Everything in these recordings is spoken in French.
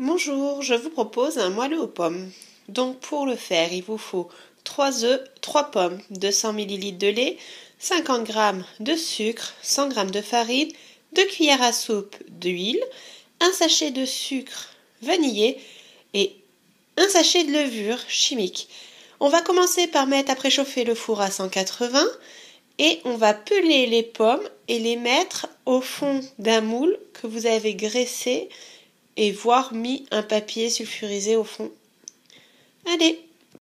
Bonjour, je vous propose un moelleux aux pommes. Donc pour le faire, il vous faut 3 œufs, 3 pommes, 200 ml de lait, 50 g de sucre, 100 g de farine, 2 cuillères à soupe d'huile, un sachet de sucre vanillé et un sachet de levure chimique. On va commencer par mettre à préchauffer le four à 180 et on va peler les pommes et les mettre au fond d'un moule que vous avez graissé et voire mis un papier sulfurisé au fond. Allez!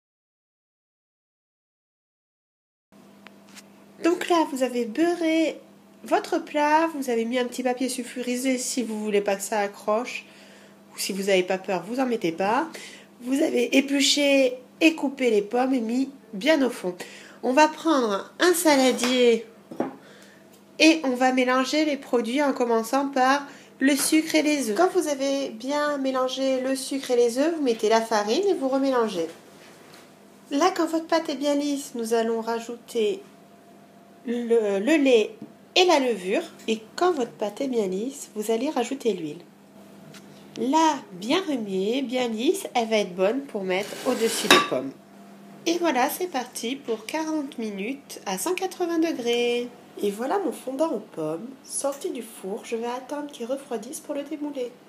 Donc là, vous avez beurré votre plat, vous avez mis un petit papier sulfurisé si vous voulez pas que ça accroche, ou si vous n'avez pas peur, vous en mettez pas. Vous avez épluché et coupé les pommes et mis bien au fond. On va prendre un saladier et on va mélanger les produits en commençant par le sucre et les œufs. Quand vous avez bien mélangé le sucre et les œufs, vous mettez la farine et vous remélangez. Là, quand votre pâte est bien lisse, nous allons rajouter le lait et la levure. Et quand votre pâte est bien lisse, vous allez rajouter l'huile. Là, bien remuée, bien lisse, elle va être bonne pour mettre au-dessus des pommes. Et voilà, c'est parti pour 40 minutes à 180 degrés. Et voilà mon fondant aux pommes, sorti du four. Je vais attendre qu'il refroidisse pour le démouler.